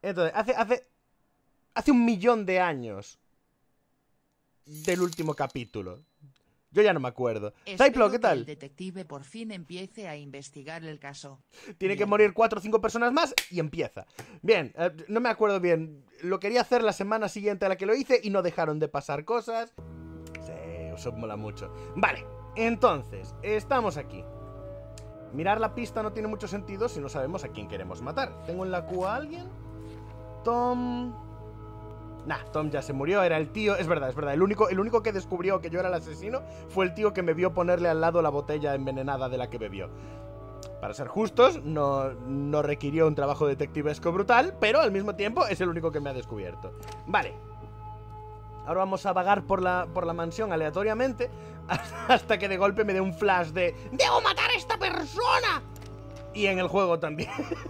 Entonces, hace 1.000.000 de años del último capítulo. Yo ya no me acuerdo. Cyplo, ¿qué tal? El detective por fin empiece a investigar el caso. Tiene que morir 4 o 5 personas más y empieza. Bien, no me acuerdo bien. Lo quería hacer la semana siguiente a la que lo hice y no dejaron de pasar cosas. Sí, eso mola mucho. Vale, entonces, estamos aquí. Mirar la pista no tiene mucho sentido si no sabemos a quién queremos matar. ¿Tengo en la Q a alguien? Tom... Nah, Tom ya se murió, era el tío. Es verdad, es verdad. El único que descubrió que yo era el asesino fue el tío que me vio ponerle al lado la botella envenenada de la que bebió. Para ser justos, no requirió un trabajo detectivesco brutal, pero al mismo tiempo es el único que me ha descubierto. Vale. Ahora vamos a vagar por la mansión aleatoriamente hasta que de golpe me dé un flash de ¡debo matar a esta persona! Y en el juego también.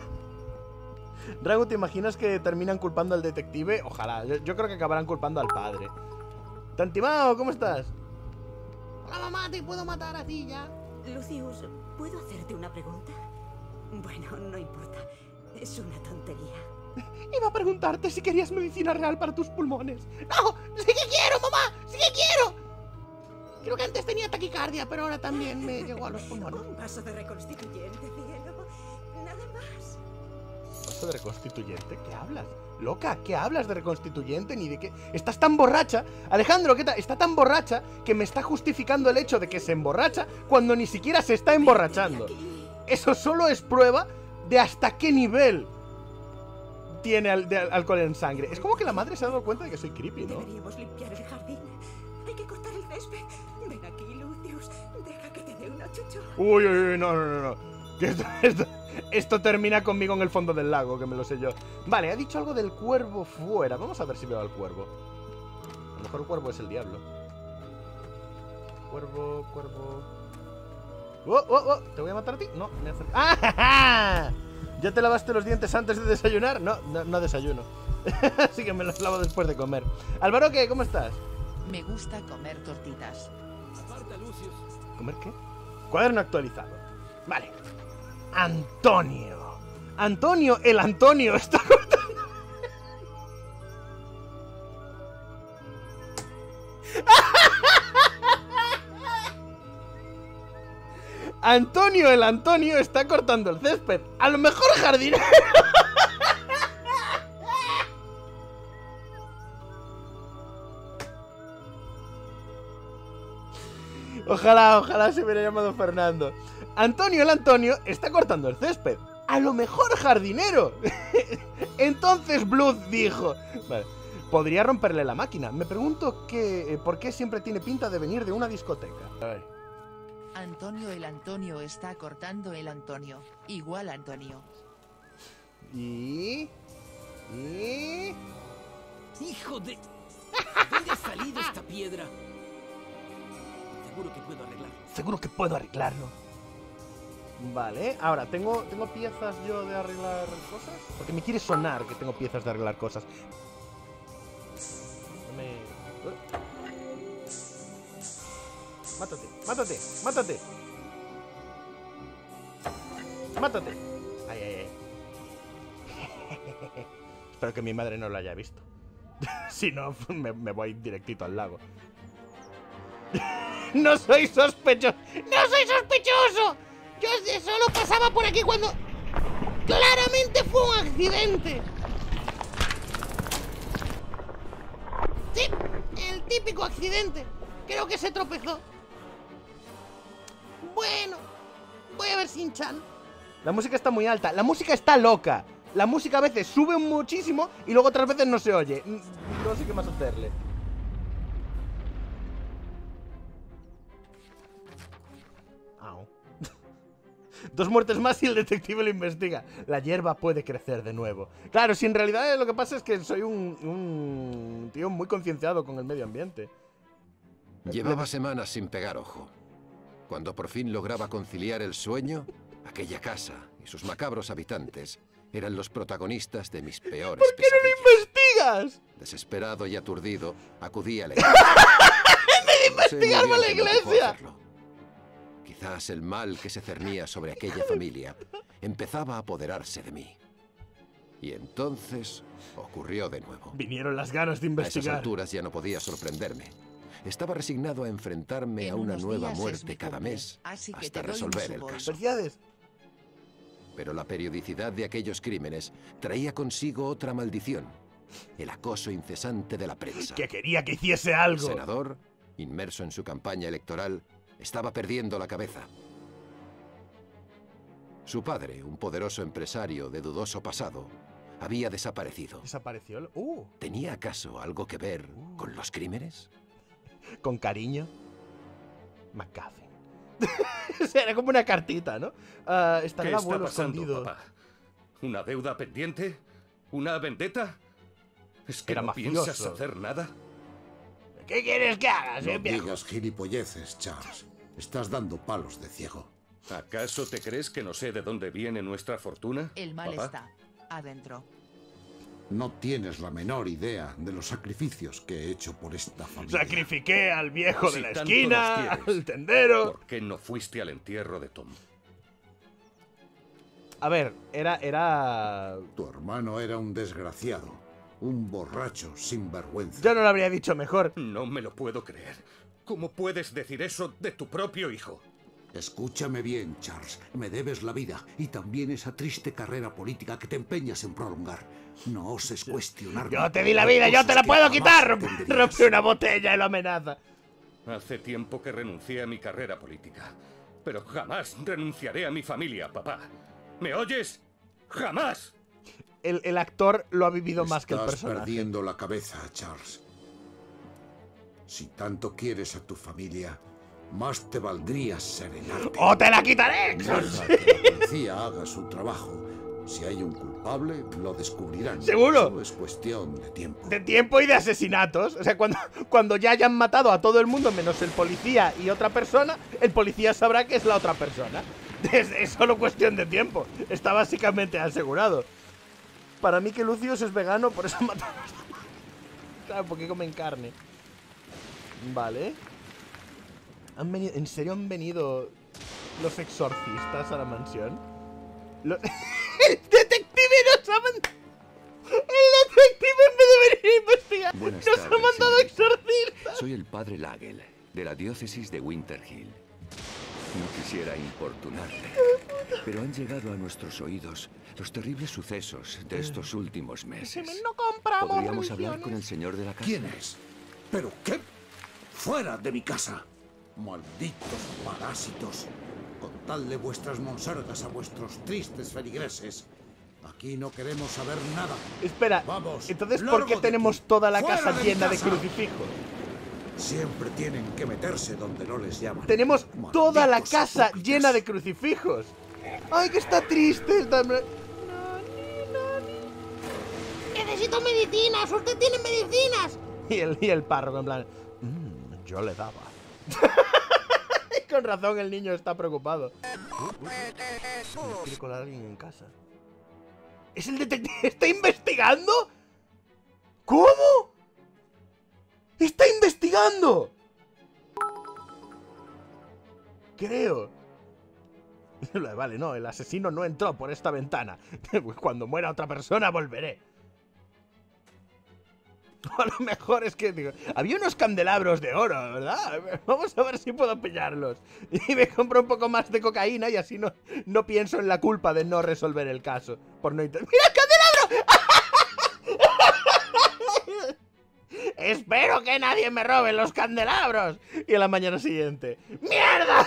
Drago, ¿te imaginas que terminan culpando al detective? Ojalá, yo creo que acabarán culpando al padre. Tantimao, ¿cómo estás? Hola mamá, te puedo matar a ti ya. Lucius, ¿puedo hacerte una pregunta? Bueno, no importa. Es una tontería. Iba a preguntarte si querías medicina real para tus pulmones. ¡No! ¡Sí que quiero, mamá! ¡Sí que quiero! Creo que antes tenía taquicardia, pero ahora también me llegó a los pulmones. Un vaso de reconstituyente, cielo. Nada más. ¿Vaso de reconstituyente? ¿Qué hablas? Loca, ¿qué hablas de reconstituyente? Ni de qué... Estás tan borracha. Alejandro, ¿qué tal? Está tan borracha que me está justificando el hecho de que se emborracha cuando ni siquiera se está emborrachando. Eso solo es prueba de hasta qué nivel tiene alcohol en sangre. Es como que la madre se ha dado cuenta de que soy creepy, ¿no? Deberíamos limpiar el jardín. Hay que cortar el césped. Ven aquí, Lucius. Deja que te dé una chucho. Uy, uy, uy, no. Que esto termina conmigo en el fondo del lago, que me lo sé yo. Vale, ha dicho algo del cuervo fuera. Vamos a ver si veo al cuervo. A lo mejor el cuervo es el diablo. Cuervo. Oh, ¿te voy a matar a ti? No, me acerco. ¡Ah, ja, ja! ¿Ya te lavaste los dientes antes de desayunar? No desayuno. Así que me los lavo después de comer. Álvaro, ¿qué? ¿Cómo estás? Me gusta comer tortitas. Aparta, Lucius. ¿Comer qué? Cuaderno actualizado. Vale. Antonio, el Antonio está cortando. Antonio, el Antonio está cortando el césped. A lo mejor jardinero. Ojalá se hubiera llamado Fernando. Antonio, el Antonio está cortando el césped. A lo mejor jardinero. Entonces Blood dijo: vale, podría romperle la máquina. Me pregunto por qué siempre tiene pinta de venir de una discoteca. A ver. Antonio, el Antonio está cortando el Antonio. Igual Antonio. Y... ¡Hijo de... ¿Dónde ha salido esta piedra? Seguro que puedo arreglarlo. Vale, ahora, ¿tengo piezas yo de arreglar cosas? Porque me quiere sonar que tengo piezas de arreglar cosas. Mátate. Ay. Espero que mi madre no lo haya visto. Si no, me voy directito al lago. ¡No soy sospechoso! ¡No soy sospechoso! Yo solo pasaba por aquí cuando... ¡Claramente fue un accidente! Sí, el típico accidente. Creo que se tropezó. Bueno, voy a ver Shin-chan. La música está muy alta. La música está loca. La música a veces sube muchísimo y luego otras veces no se oye. No sé qué más hacerle. Au. 2 muertes más y el detective lo investiga. La hierba puede crecer de nuevo. Claro, si en realidad lo que pasa es que soy un tío muy concienciado con el medio ambiente. Llevaba semanas sin pegar ojo. Cuando por fin lograba conciliar el sueño, aquella casa y sus macabros habitantes eran los protagonistas de mis peores ¿Por qué no lo investigas? Desesperado y aturdido, acudí a la iglesia. ¡En vez de investigarme a la iglesia! Quizás el mal que se cernía sobre aquella familia empezaba a apoderarse de mí. Y entonces ocurrió de nuevo. Vinieron las ganas de A esas investigar. alturas ya no podía sorprenderme. Estaba resignado a enfrentarme a En una unos nueva días es muerte mi cada cumple, mes así que hasta te doy un resolver el subol. caso. Felicidades. Pero la periodicidad de aquellos crímenes traía consigo otra maldición: el acoso incesante de la prensa. Que quería que hiciese El algo. senador, inmerso en su campaña electoral, estaba perdiendo la cabeza. Su padre, un poderoso empresario de dudoso pasado, había desaparecido. Desapareció. ¿Tenía acaso algo que ver con los crímenes? Con cariño. McGuffin. O sea, era como una cartita, ¿no? Está ¿Qué el está abuelo pasando, escondido. papá? ¿Una deuda pendiente? ¿Una vendetta? ¿Es que Era no mafioso. piensas hacer nada? ¿Qué quieres que haga, No viejo? digas gilipolleces, Charles. Estás dando palos de ciego. ¿Acaso te crees que no sé de dónde viene nuestra fortuna? El mal papá? está adentro. No tienes la menor idea de los sacrificios que he hecho por esta familia. Sacrifiqué al viejo Si de la tanto esquina, nos quieres, al tendero. ¿Por qué no fuiste al entierro de Tom? A ver, era... Tu hermano era un desgraciado, un borracho sin vergüenza. Yo no lo habría dicho mejor. No me lo puedo creer. ¿Cómo puedes decir eso de tu propio hijo? Escúchame bien, Charles. Me debes la vida y también esa triste carrera política que te empeñas en prolongar. No oses cuestionarme. Yo te di la vida, yo te la Cosas que puedo jamás quitar. entenderías. Rompe una botella y lo amenaza. Hace tiempo que renuncié a mi carrera política. Pero jamás renunciaré a mi familia, papá. ¿Me oyes? ¡Jamás! El actor lo ha vivido más que el Estás personaje. perdiendo la cabeza, Charles. Si tanto quieres a tu familia, más te valdría serenarte. ¡O te la quitaré! Deja que la policía haga su trabajo. Si hay un culpable, lo descubrirán. ¿Seguro? Solo es cuestión de tiempo. De tiempo y de asesinatos. O sea, cuando ya hayan matado a todo el mundo menos el policía y otra persona, el policía sabrá que es la otra persona. Es solo cuestión de tiempo. Está básicamente asegurado. Para mí que Lucius es vegano, por eso matamos. Claro, porque comen carne. Vale. ¿En serio han venido los exorcistas a la mansión? ¡El detective nos ha mandado! ¡El detective en vez de venir a investigar! Buenas ¡Nos ha tardes, mandado señorita. exorcistas! Soy el padre Lagel, de la diócesis de Winterhill. No quisiera importunarle, pero han llegado a nuestros oídos los terribles sucesos de estos últimos meses. No compramos ¿Podríamos hablar religiones. con el señor de la casa? ¿Quién es? ¿Pero qué? ¡Fuera de mi casa! ¡Malditos parásitos! Contadle vuestras monsergas a vuestros tristes feligreses. Aquí no queremos saber nada. Espera, Vamos, entonces ¿por largo qué de tenemos aquí. toda la ¡Fuera casa de mi llena de casa! crucifijos? Siempre tienen que meterse donde no les llaman. Tenemos toda la Malditos casa hipócritas. llena de crucifijos. ¡Ay, que está triste! Necesito medicinas, usted tiene medicinas. Y el párroco en plan... yo le daba. Con razón el niño está preocupado. Me quiere colar a alguien en casa. ¿Es el detective? ¿Está investigando? ¿Cómo? ¡Está investigando! Creo. Vale, no, el asesino no entró por esta ventana. Cuando muera otra persona volveré. A lo mejor es que, digo, había unos candelabros de oro, ¿verdad? Vamos a ver si puedo pillarlos. Y me compro un poco más de cocaína y así no pienso en la culpa de no resolver el caso. Por no intentar... ¡Mira el candelabro! Espero que nadie me robe los candelabros. Y a la mañana siguiente... ¡Mierda!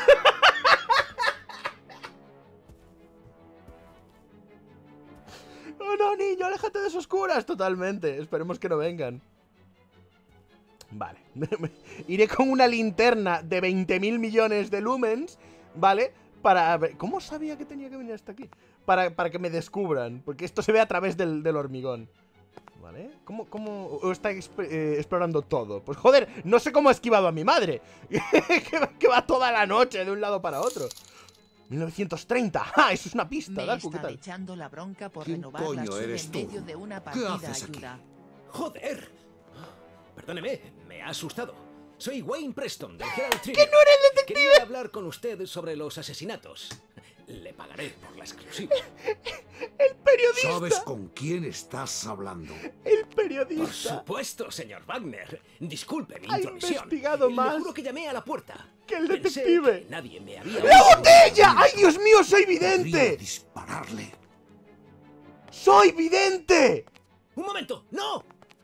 ¡Oh, no, niño! ¡Aléjate de esos curas! Totalmente. Esperemos que no vengan. Vale. Iré con una linterna de 20.000 millones de lumens, ¿vale? Para ver... ¿Cómo sabía que tenía que venir hasta aquí? Para que me descubran. Porque esto se ve a través del hormigón. ¿Vale? ¿Cómo está explorando todo? Pues joder, no sé cómo ha esquivado a mi madre. que va toda la noche de un lado para otro. 1930. ¡Ah! Eso es una pista, Me Darku, ¿qué están tal? echando la bronca por ¿Quién renovar la coño sub eres en tú? medio de una ¿Qué partida haces aquí? ayuda. ¡Joder! Perdóneme, me ha asustado. Soy Wayne Preston, del Herald Tribune. ¡Que no era el detective! Quería hablar con usted sobre los asesinatos. Le pagaré por la exclusiva. ¡El periodista! ¿Sabes con quién estás hablando? ¡El Por periodista! supuesto, señor Wagner. Disculpe mi Ha intromisión. investigado más Le juro que llamé a la puerta. que el Pensé detective. que nadie me había ¡La oído. botella! ¡Ay, Dios mío, soy Podría vidente! dispararle. ¡Soy vidente! ¡Un momento! ¡No!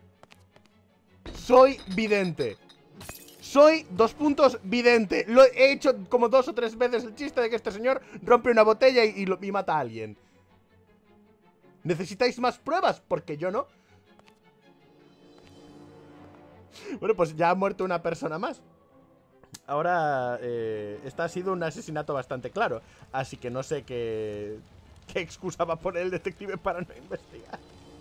Soy vidente. Soy, vidente. Lo he hecho como 2 o 3 veces el chiste de que este señor rompe una botella y mata a alguien. ¿Necesitáis más pruebas? Porque yo no. Bueno, pues ya ha muerto una persona más. Ahora, este ha sido un asesinato bastante claro. Así que no sé qué excusa va a poner el detective para no investigar.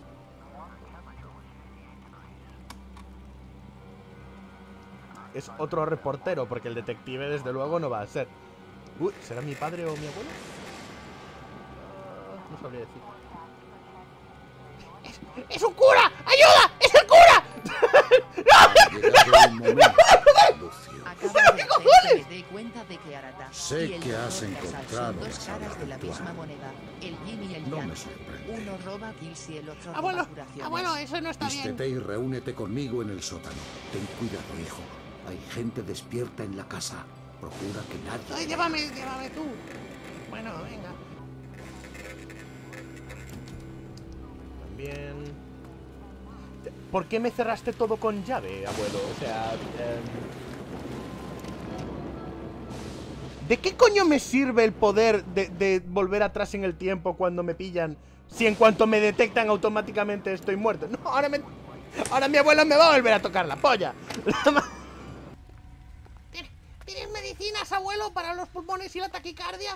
Es otro reportero, porque el detective desde luego no va a ser. Uy, ¿será mi padre o mi abuelo? No sabría decir. ¡Es un cura! ¡Ayuda! ¡Es el cura! Llegado el momento, Lucius. Acaba de hacer que me dé cuenta de que Arata Sé y el que has Doctor Casal encontrado son dos esa caras de la virtud. misma moneda. El yin y el No yang. me sorprende. Uno roba kills y el otro roba Abuelo, curaciones. abuelo, eso no está bien. Vístete y reúnete conmigo en el sótano. Ten cuidado, hijo. Hay gente despierta en la casa. Procura que nadie... Ay, llévame tú. Bueno, venga. También... ¿Por qué me cerraste todo con llave, abuelo? O sea... ¿De qué coño me sirve el poder de volver atrás en el tiempo cuando me pillan? Si en cuanto me detectan automáticamente estoy muerto. No, ahora mi abuelo me va a volver a tocar la polla. ¿Tienes medicinas, abuelo, para los pulmones y la taquicardia?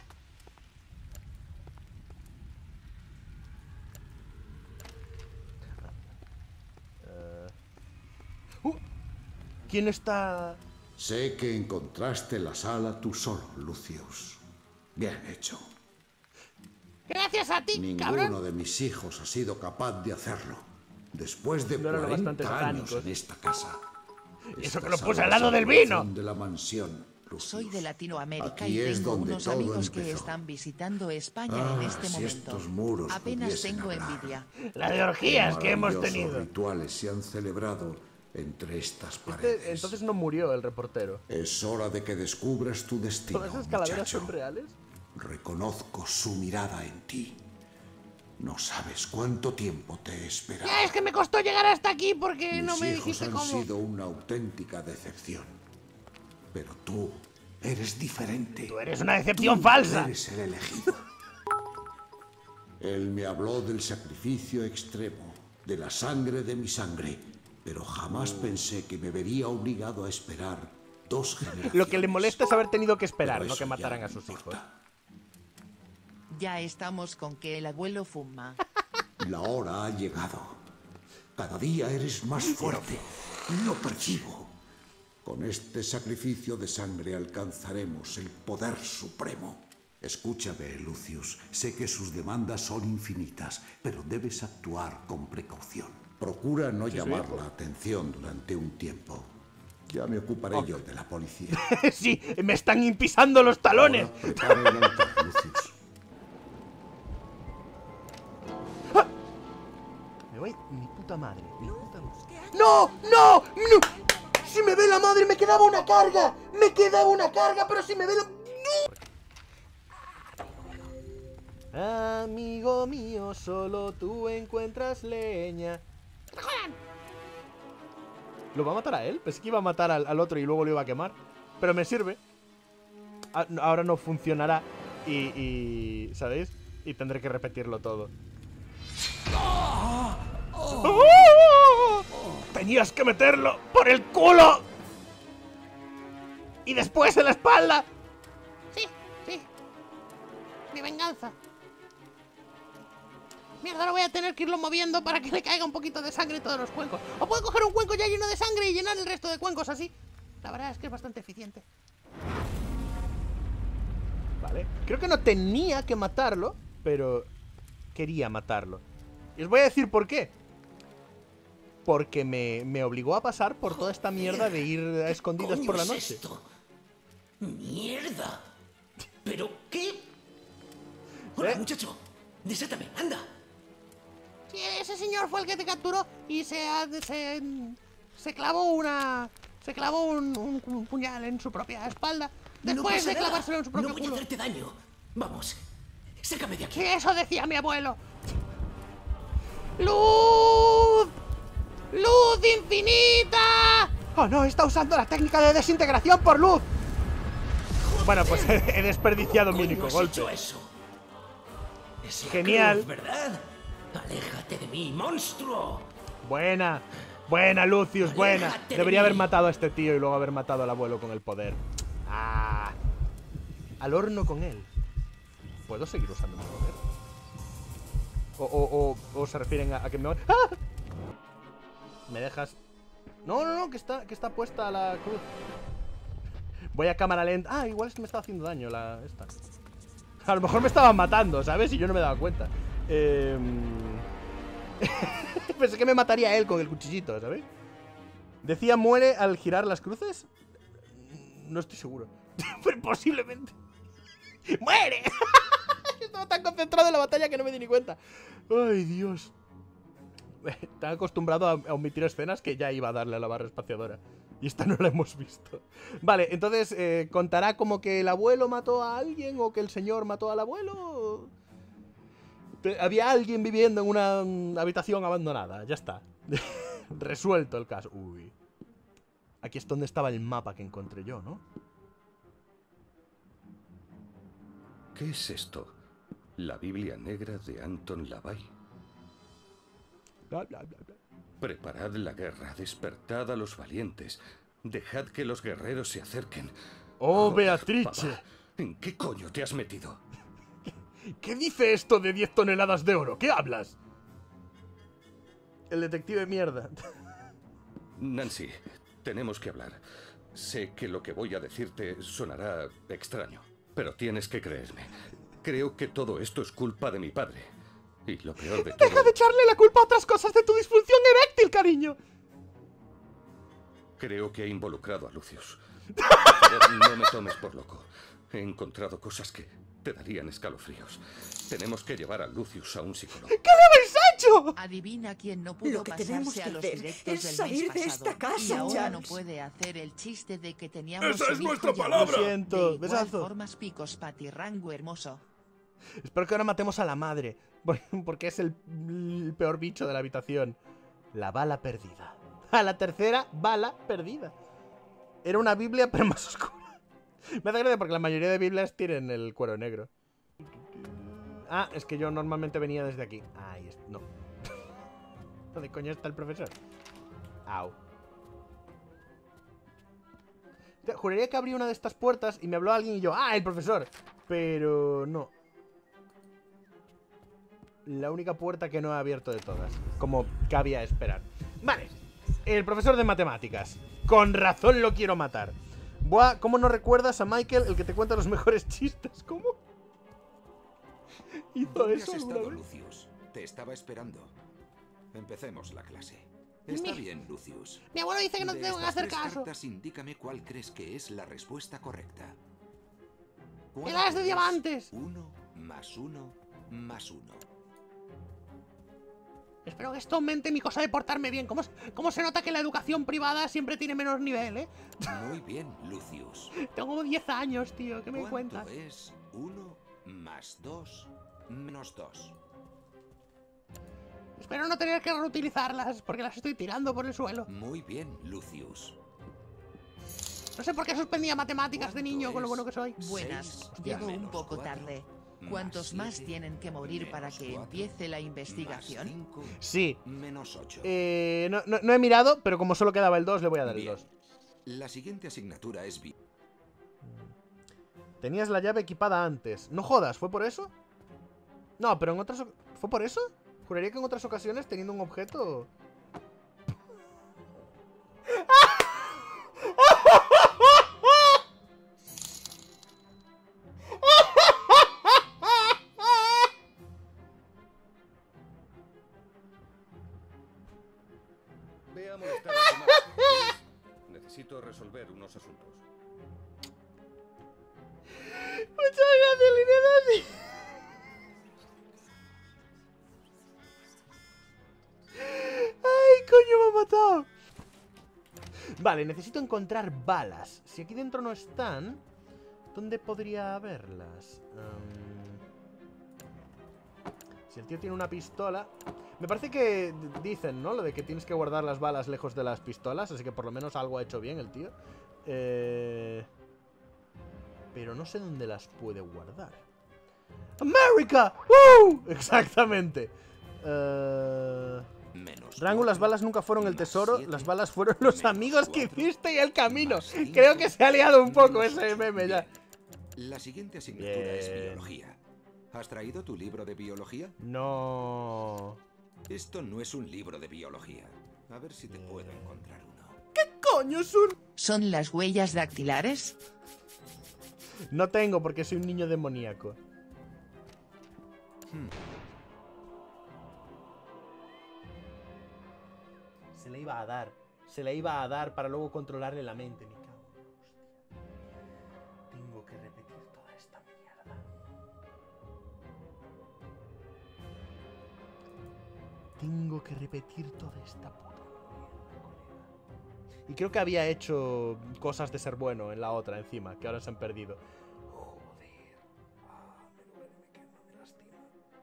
¿Quién está...? Sé que encontraste la sala tú solo, Lucius. Bien hecho. Gracias a ti, Ninguno cabrón. de mis hijos ha sido capaz de hacerlo. Después de No eran 40 bastante años satánicos. en esta casa. Eso que Esta lo puse sala al lado es del el vino. corazón de la mansión, Lucius. Soy de Latinoamérica Aquí y es tengo donde unos todo amigos que empezó. están visitando España en este si momento. estos muros Apenas pudiesen tengo hablar. envidia. La de orgías que hemos Maravillosos tenido. rituales se han celebrado entre estas paredes. Entonces no murió el reportero. Es hora de que descubras tu destino, ¿Todas esas calaveras muchacho. son reales? Reconozco su mirada en ti. No sabes cuánto tiempo te he esperado. Ya es que me costó llegar hasta aquí porque Mis no me hijos dijiste han cómo. sido una auténtica decepción. Pero tú eres diferente. Tú eres una decepción Tú falsa. Eres el elegido. Él me habló del sacrificio extremo, de la sangre de mi sangre, pero jamás pensé que me vería obligado a esperar 2 generaciones. Lo que le molesta es haber tenido que esperar, Pero no que eso mataran ya a no sus hijos. importa. Ya estamos con que el abuelo fuma. La hora ha llegado. Cada día eres más fuerte. Lo percibo. Con este sacrificio de sangre alcanzaremos el poder supremo. Escúchame, Lucius. Sé que sus demandas son infinitas, pero debes actuar con precaución. Procura no llamar la atención durante un tiempo. Ya me ocuparé yo de la policía. Sí, me están pisando los talones. Ahora prepara el altar, Lucius. Me voy, mi puta madre. ¡No! ¡No! ¡No! Si me ve la madre, me quedaba una carga. Me quedaba una carga, pero si me ve la... ¡No! Amigo mío, solo tú encuentras leña. ¿Lo va a matar a él? Pensé que iba a matar al otro y luego lo iba a quemar. Pero me sirve. Ahora no funcionará. Y ¿sabéis? Y tendré que repetirlo todo. ¡Oh! ¡Tenías que meterlo por el culo! ¡Y después en la espalda! Sí, sí. Mi venganza. Mierda, ahora voy a tener que irlo moviendo para que le caiga un poquito de sangre en todos los cuencos. O puedo coger un cuenco ya lleno de sangre y llenar el resto de cuencos así. La verdad es que es bastante eficiente. Vale. Creo que no tenía que matarlo, pero quería matarlo. Y os voy a decir por qué. Porque me obligó a pasar por toda esta mierda de ir a escondidas por la ¿Coño noche. es esto? ¡Mierda! ¿Pero qué? Hola, muchacho. Desátame, anda. Sí, ese señor fue el que te capturó y se clavó un puñal en su propia espalda después de clavárselo en su propio culo. No voy a hacerte daño. Vamos, sácame de aquí. Sí, eso decía mi abuelo. ¡Luz! ¡Luz infinita! ¡Oh no! Está usando la técnica de desintegración por luz. Bueno, pues he desperdiciado mi único golpe. Eso? Es la Genial. cruz, ¿verdad? Aléjate de mí, monstruo. Buena. Buena, Lucius, buena. Aléjate de Debería haber mí. matado a este tío y luego haber matado al abuelo con el poder. Ah. Al horno con él. ¿Puedo seguir usando mi poder? O se refieren a que me... ¡Ah! ¿Me dejas? No, que está puesta la cruz. Voy a cámara lenta. Ah, igual es que me estaba haciendo daño esta. A lo mejor me estaban matando, ¿sabes? Y yo no me daba cuenta. Pensé que me mataría él con el cuchillito, ¿sabes? Decía muere al girar las cruces. No estoy seguro. Pero posiblemente. ¡Muere! Estaba tan concentrado en la batalla que no me di ni cuenta. Ay, Dios. Tan acostumbrado a omitir escenas que ya iba a darle a la barra espaciadora. Y esta no la hemos visto. Vale, entonces, ¿contará como que el abuelo mató a alguien o que el señor mató al abuelo? Había alguien viviendo en una habitación abandonada. Ya está. Resuelto el caso. Uy. Aquí es donde estaba el mapa que encontré yo, ¿no? ¿Qué es esto? ¿La Biblia negra de Anton LaVey? Bla, bla, bla, bla. Preparad la guerra, despertad a los valientes. Dejad que los guerreros se acerquen. ¡Oh, Joder, Beatrice! papá, ¿en qué coño te has metido? ¿Qué dice esto de 10 toneladas de oro? ¿Qué hablas? El detective mierda. Nancy, tenemos que hablar. Sé que lo que voy a decirte sonará extraño, pero tienes que creerme. Creo que todo esto es culpa de mi padre. Y lo peor de todo... ¡Deja de echarle la culpa a otras cosas de tu disfunción eréctil, cariño! Creo que he involucrado a Lucius. Por favor, no me tomes por loco. He encontrado cosas que te darían escalofríos. Tenemos que llevar a Lucius a un psicólogo. ¿Qué le habéis hecho? Adivina quién no pudo Lo que tenemos pasarse que a los hacer directos es del salir mes de pasado. esta casa, y ahora no Charles. puede hacer el chiste de que teníamos ¡Esa es un hijo nuestra llamado palabra! Lo siento, de igual besazo. formas picos patirrango hermoso. Espero que ahora matemos a la madre. Porque es el peor bicho de la habitación. La bala perdida. A la tercera bala perdida. Era una Biblia, pero más oscura. Me hace gracia porque la mayoría de Biblias tienen el cuero negro. Ah, es que yo normalmente venía desde aquí. Ahí está. No. ¿Dónde coño está el profesor? Au. Juraría que abrí una de estas puertas y me habló alguien y yo, ¡ah, el profesor! Pero no. La única puerta que no he abierto de todas. Como cabía esperar. Vale. El profesor de matemáticas. Con razón lo quiero matar. Buah, ¿cómo no recuerdas a Michael, el que te cuenta los mejores chistes? ¿Cómo? ¿Hizo ¿Dónde eso has alguna estado, vez? Lucius? Te estaba esperando. Empecemos la clase. Está bien, Lucius. Mi abuelo dice que no De te tengo que estas hacer tres caso. cartas, indícame cuál crees que es la respuesta correcta. El as de diamantes. 1 más 1 más 1. Espero que esto aumente mi cosa de portarme bien. ¿Cómo se nota que la educación privada siempre tiene menos nivel, eh? Muy bien, Lucius. Tengo como 10 años, tío. ¿Qué me ¿Cuánto cuentas? es 1 más 2 menos 2? Espero no tener que reutilizarlas porque las estoy tirando por el suelo. Muy bien, Lucius. No sé por qué suspendía matemáticas de niño con lo bueno que soy. Buenas, 6 llego un menos poco 4 tarde. más ¿Cuántos más 7 tienen que morir para menos que 4 empiece la más investigación? 5 Sí. menos 8. No he mirado, pero como solo quedaba el 2, le voy a dar el Bien. 2. La siguiente asignatura es Tenías la llave equipada antes. No jodas, ¿fue por eso? No, pero en otras... ¿Fue por eso? Juraría que en otras ocasiones, teniendo un objeto... Ve a molestar a tu madre, ¿quieres? Necesito resolver unos asuntos. Muchas gracias, Lineda. Vale, necesito encontrar balas. Si aquí dentro no están, ¿dónde podría haberlas? Si el tío tiene una pistola... Me parece que dicen, ¿no? Lo de que tienes que guardar las balas lejos de las pistolas. Así que por lo menos algo ha hecho bien el tío. Pero no sé dónde las puede guardar. ¡América! ¡Woo! Exactamente. Rango, las balas nunca fueron el tesoro. Las balas fueron los amigos que hiciste y el camino. Creo que se ha liado un poco ese meme ya. La siguiente asignatura es biología. ¿Has traído tu libro de biología? No. Esto no es un libro de biología. A ver si te puedo encontrar uno. ¿Qué coño es un...? ¿Son las huellas dactilares? No tengo porque soy un niño demoníaco. Se le iba a dar. Se le iba a dar para luego controlarle la mente. Me cago en la hostia. Tengo que repetir toda esta mierda. Tengo que repetir toda esta puta mierda, colega. Y creo que había hecho cosas de ser bueno en la otra encima, que ahora se han perdido. Joder. Me duele, me quema, me lastima.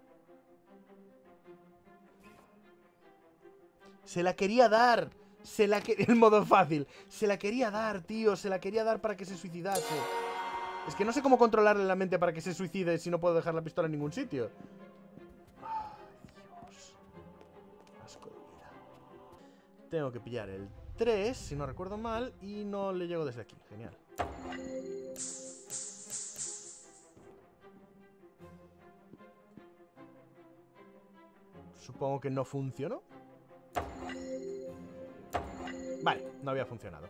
Se la quería dar. El modo fácil. Se la quería dar, tío. Se la quería dar para que se suicidase. Es que no sé cómo controlarle la mente para que se suicide si no puedo dejar la pistola en ningún sitio. Ay, Dios. Asco de vida. Tengo que pillar el 3, si no recuerdo mal, y no le llego desde aquí. Genial. Supongo que no funcionó. Vale, no había funcionado.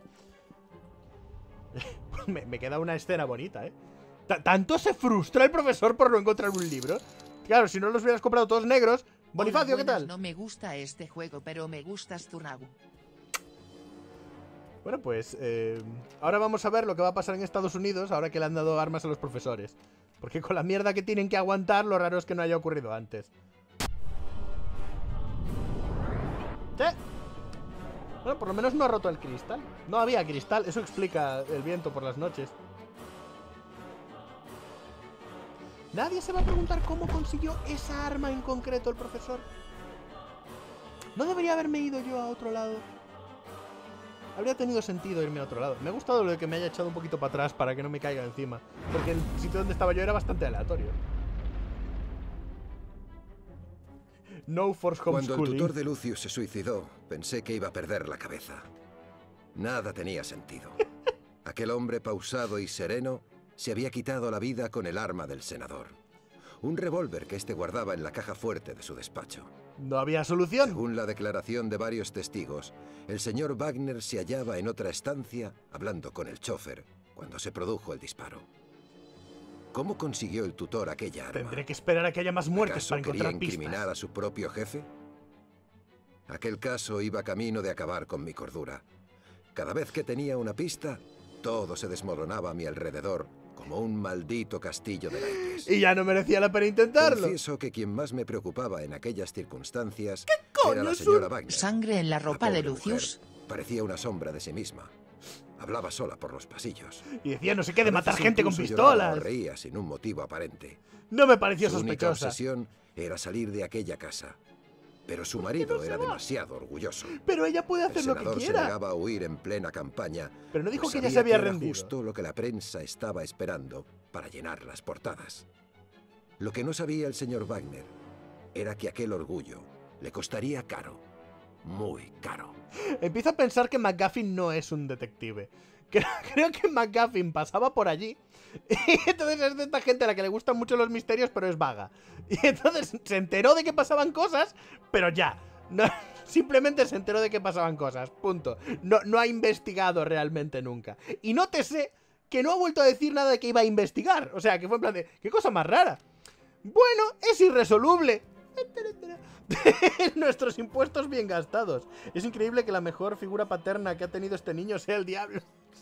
me queda una escena bonita, ¿eh? ¿Tanto se frustra el profesor por no encontrar un libro? Claro, si no los hubieras comprado todos negros. Bonifacio, ¿qué tal? No me gusta este juego, pero me gustas tu Nagu. Bueno, pues ahora vamos a ver lo que va a pasar en Estados Unidos ahora que le han dado armas a los profesores. Porque con la mierda que tienen que aguantar, lo raro es que no haya ocurrido antes. ¿Sí? Bueno, por lo menos no ha roto el cristal. No había cristal, eso explica el viento por las noches. Nadie se va a preguntar cómo consiguió esa arma en concreto el profesor. ¿No debería haberme ido yo a otro lado? Habría tenido sentido irme a otro lado. Me ha gustado lo de que me haya echado un poquito para atrás para que no me caiga encima. Porque el sitio donde estaba yo era bastante aleatorio. No force homeschooling. Cuando el tutor de Lucius se suicidó, pensé que iba a perder la cabeza. Nada tenía sentido. Aquel hombre pausado y sereno se había quitado la vida con el arma del senador. Un revólver que este guardaba en la caja fuerte de su despacho. No había solución. Según la declaración de varios testigos, el señor Wagner se hallaba en otra estancia hablando con el chofer cuando se produjo el disparo. ¿Cómo consiguió el tutor aquella arma? Tendré que esperar a que haya más muertes para encontrar ¿Quería incriminar pistas a su propio jefe? Aquel caso iba camino de acabar con mi cordura. Cada vez que tenía una pista, todo se desmoronaba a mi alrededor como un maldito castillo de naipes. Y ya no merecía la pena intentarlo. Confieso que quien más me preocupaba en aquellas circunstancias coño era la es señora Wagner. ¿Sangre en la ropa de pobre Lucius? mujer parecía una sombra de sí misma. Hablaba sola por los pasillos. Y decía no sé qué de A matar veces gente con incluso lloraba pistolas. o reía sin un motivo aparente. No me pareció Su única sospechosa. obsesión era salir de aquella casa. Pero su marido era demasiado orgulloso. Pero ella puede El hacer lo que senador se quiera. negaba a huir en plena campaña. Pero no dijo pues que ella se sabía había era rendido. justo lo que la prensa estaba esperando para llenar las portadas. Lo que no sabía el señor Wagner era que aquel orgullo le costaría caro. Muy caro. Empiezo a pensar que McGuffin no es un detective. Creo que McGuffin pasaba por allí. Y entonces es de esta gente a la que le gustan mucho los misterios, pero es vaga. Y entonces se enteró de que pasaban cosas, pero ya. No, simplemente se enteró de que pasaban cosas. Punto. No ha investigado realmente nunca. Y nótese que no ha vuelto a decir nada de que iba a investigar. O sea, que fue en plan de... ¿Qué cosa más rara? Bueno, es irresoluble. Nuestros impuestos bien gastados. Es increíble que la mejor figura paterna que ha tenido este niño sea el diablo.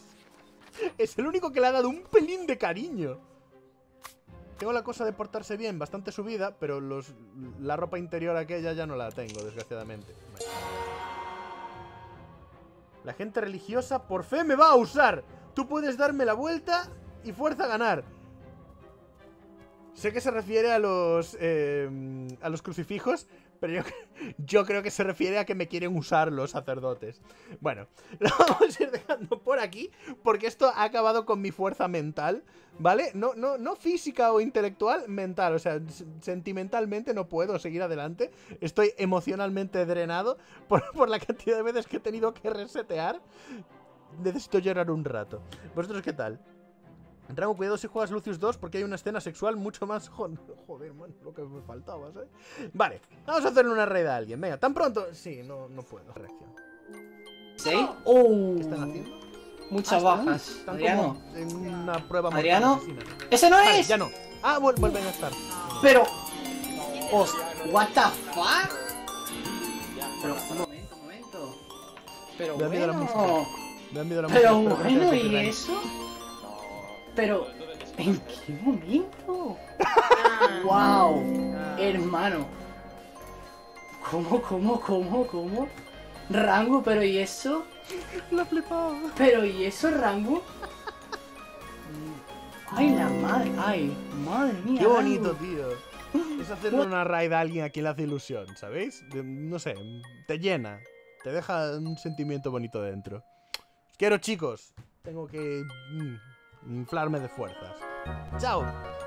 Es el único que le ha dado un pelín de cariño. Tengo la cosa de portarse bien, bastante subida, pero la ropa interior aquella ya no la tengo, desgraciadamente. La gente religiosa por fe me va a usar. Tú puedes darme la vuelta y fuerza a ganar. Sé que se refiere a los crucifijos, pero yo creo que se refiere a que me quieren usar los sacerdotes. Bueno, lo vamos a ir dejando por aquí, porque esto ha acabado con mi fuerza mental, ¿vale? No física o intelectual, mental. O sea, sentimentalmente no puedo seguir adelante. Estoy emocionalmente drenado por la cantidad de veces que he tenido que resetear. Necesito llorar un rato. ¿Vosotros qué tal? Rango, cuidado si juegas Lucius 2 porque hay una escena sexual mucho más... Joder, man, lo que me faltaba, ¿sabes? Vale, vamos a hacerle una raid a alguien. Venga, ¿tan pronto? Sí, no puedo. Reacción. ¿Sí? ¿Qué están haciendo? Muchas bajas. Están Adriano. como en una prueba mortal Adriano. asesina. ¡Ese no Vale, es! ya no. Ah, vuelven a estar. Pero... what the fuck? Pero, un momento. Pero Me da miedo la bueno. música. Me da miedo la música. Pero espero que no bueno, te ¿y copyright. eso? Pero, ¿en qué momento? ¡Wow! Hermano. ¿Cómo? Rango, pero ¿y eso? La flipaba. ¿Pero y eso, Rango? Ay, madre mía. Qué bonito, Rango. tío. Es hacerle una raid a alguien a quien le hace ilusión, ¿sabéis? No sé, te llena. Te deja un sentimiento bonito dentro. Os quiero, chicos. Tengo que inflarme de fuerzas. ¡Chao!